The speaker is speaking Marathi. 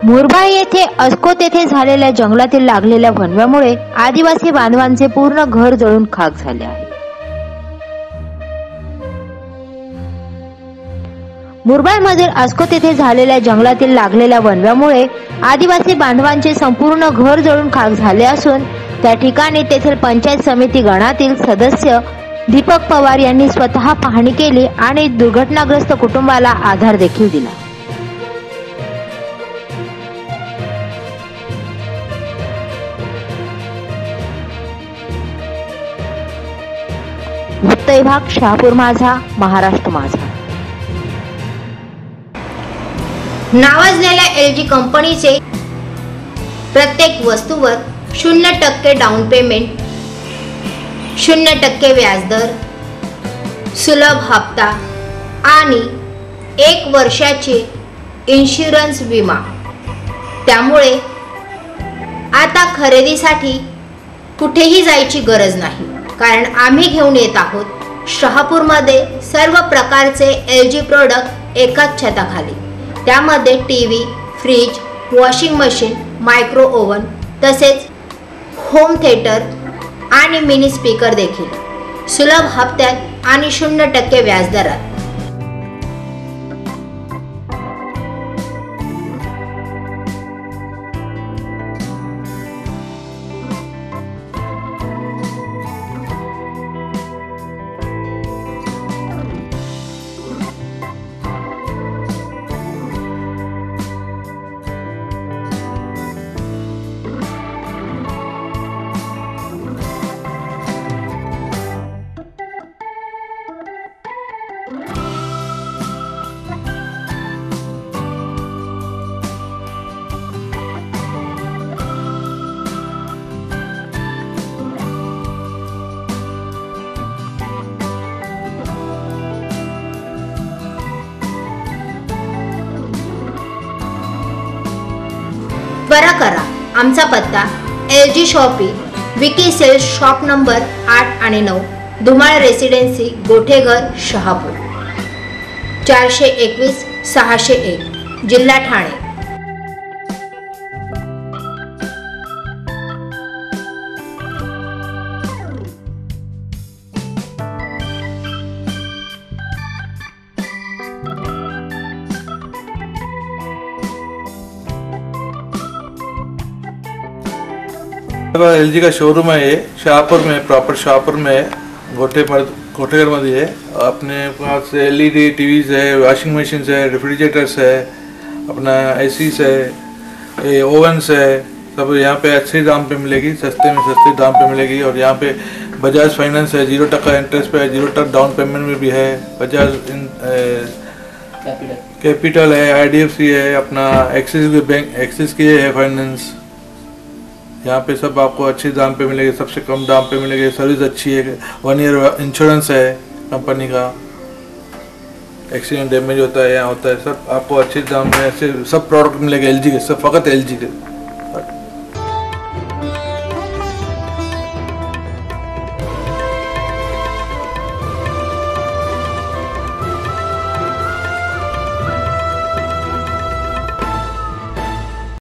मुरबाड येथे अस्कोत येथे झालेल्या जंगलातील लागलेल्या वणव्यामुळे आदिवासी बांधवांचे पूर्ण घर जळून खाक झाले आहे। मुरबाड मधील अस्कोत येथे झालेल्या जंगलातील लागलेल्या वणव्यामुळे आदिवासी बांधवांचे संपूर्ण घर जळून खाक झाले असून त्या ठिकाणी तेथील पंचायत समिती गणातील सदस्य दीपक पवार यांनी स्वतः पाहणी केली आणि दुर्घटनाग्रस्त कुटुंबाला आधार देखील दिला। वृत्त विभाग, शहापूर माझा, महाराष्ट्र माझा। नावाजलेल्या LG कंपनीचे प्रत्येक वस्तूवर 0% डाऊन पेमेंट, 0% व्याजदर, सुलभ हप्ता आणि 1 वर्षाचे इन्शुरन्स विमा। त्यामुळे आता खरेदीसाठी कुठेही जायची गरज नाही, कारण आम्ही घेऊन येत आहोत शहापूरमध्ये सर्व प्रकारचे LG प्रोडक्ट एकाच छताखाली। त्यामध्ये TV, fridge, washing machine, micro oven तसेच होम थिएटर आणि मिनी स्पीकर देखील सुलभ हप्त्यात आणि 0% व्याजदरात। त्वरा करा, आमचा पत्ता LG shoppe, Vicky sales shop number 8 आणि 9, धुमाळ रेसिडेन्सी, गोठेघर, शहापूर, 421 601, जिल्हा ठाणे। LG का शोरूम है ये शाहपुर में, प्रॉपर शाहपुर में गोठेघर में है। अपने पास LED टीवीज है, वॉशिंग मशीन है, रेफ्रिजरेटर्स है, अपना ACs है, ये ओवन्स है, सब यहाँ पे अच्छे दाम पे मिलेगी, सस्ते में सस्ते दाम पे मिलेगी। और यहाँ पे बजाज फाइनेंस है, 0% इंटरेस्ट पे है, 0% डाउन पेमेंट में भी है। बजाज कैपिटल है, IDFC है, अपना एक्सिस बैंक, एक्सिस की है फाइनेंस। यहाँ पे सब आपको अच्छे दाम पे मिलेगी, सबसे कम दाम पे मिलेगी। सर्विस अच्छी है, 1 ईयर इंश्योरेंस है कंपनी का, एक्सीडेंट डैमेज होता है यहाँ होता है, सब आपको अच्छे दाम में ऐसे सब प्रोडक्ट मिलेंगे LG के, सब फ़कत LG के।